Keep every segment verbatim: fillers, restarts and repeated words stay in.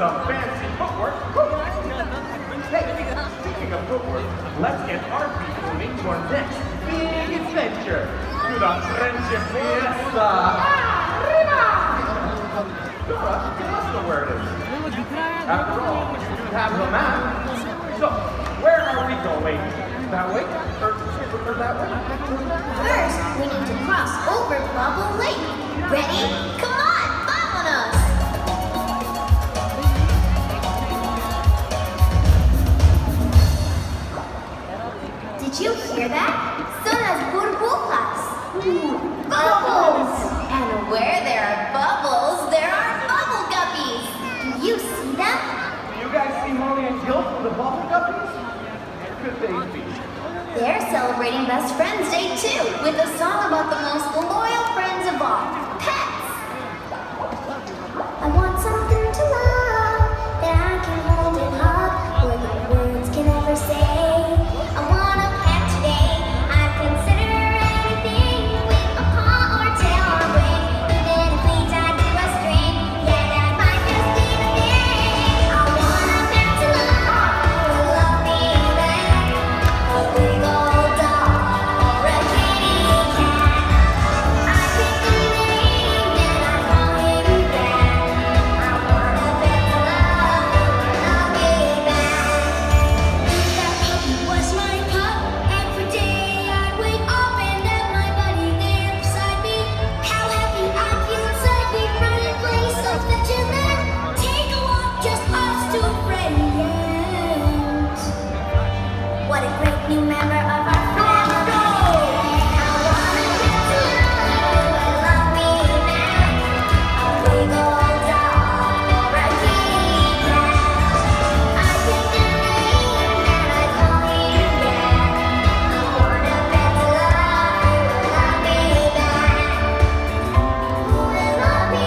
some fancy footwork. Hey, speaking of footwork, let's get our feet moving to our next big adventure. To the Friendship Fiesta. Arriba! Dora, you must know where it is. After all, you do have the map. So, where are we going? That way? Or, or that way? First, we need to cross over Bubble Lake. Ready? Come on, vámonos! Did you hear that? Son las burbujas. Bubbles! And where there are bubbles, there are bubble guppies. Do you see them? Do you guys see Molly and Gil from the Bubble Guppies? Where could they be? They're celebrating Best Friends Day too, with a song about the most loyal friends of all, pets. I want something to love that I can hold and hug, where the words can never say. I want a pet today. I consider anything with a paw or tail or wing. Even if we tied to a string, yeah, that might just be the thing. I want a pet to love, who will love me back. A big old dog or a kitty cat. I pick a name and I call him back. I want a pet to love, who will love me back. That puppy was my pup. Every day I'd wake up and have my buddy there beside me. How happy I'd feel inside me. Run and play some fetch and then take a walk, just us two friends. What a great new member of our family. I want a pet to love, who will love me back. A big old dog or a kitty cat. I pick a name and I call him back. I want a pet to love, who will love me back. Who will love me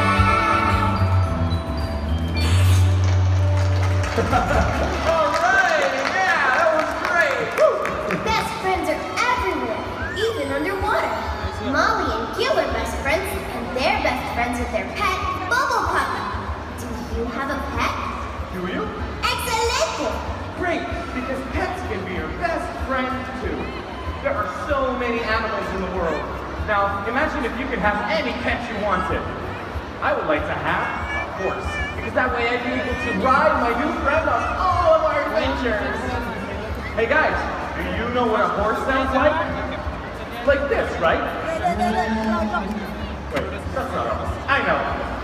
back. All right, yeah, that was great. Woo. Best friends are everywhere, even underwater. Molly and Gil are best friends, and they're best friends with their pet, Bubble Puppy. Do you have a pet? Do you? Excelente! Great, because pets can be your best friend too. There are so many animals in the world. Now, imagine if you could have any pet you wanted. I would like to have a horse, because that way I'd be able to ride my new friend on all of our adventures. Hey guys, do you know what a horse sounds like? Like this, right? Wait, that's not a horse. I know.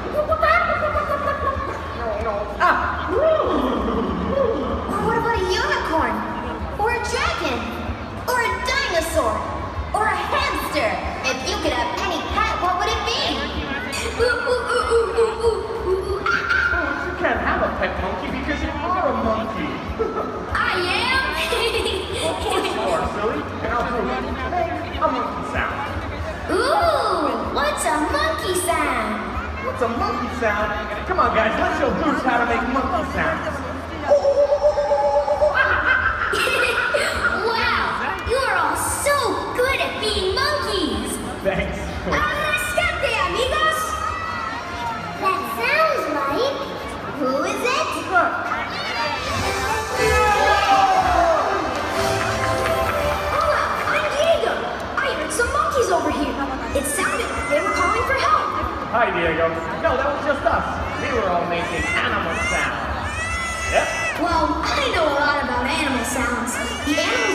No, no. Ah! Or what about a unicorn? Or a dragon? Or a dinosaur? Or a hamster? If you could have any pet, what would it be? Ooh, ooh, ooh, ooh, ooh, ooh, ooh, ah, ah. You can't have a pet monkey because you are a monkey. I am? Of course you are, silly. And I'll prove it. Make a monkey sound. Ooh, what's a monkey sound? What's a monkey sound? Come on, guys, let's show Goose how to make monkey sounds. Wow, you're all so good at being monkeys. Thanks. Arrascate, amigos. That sounds like... Who is it? Look. Hola, I'm Diego. I heard some monkeys over here. It sounded like they were calling for help. Hi, Diego. No, that was just us. We were all making animal sounds. Yep. Well, I know a lot about animal sounds. The animals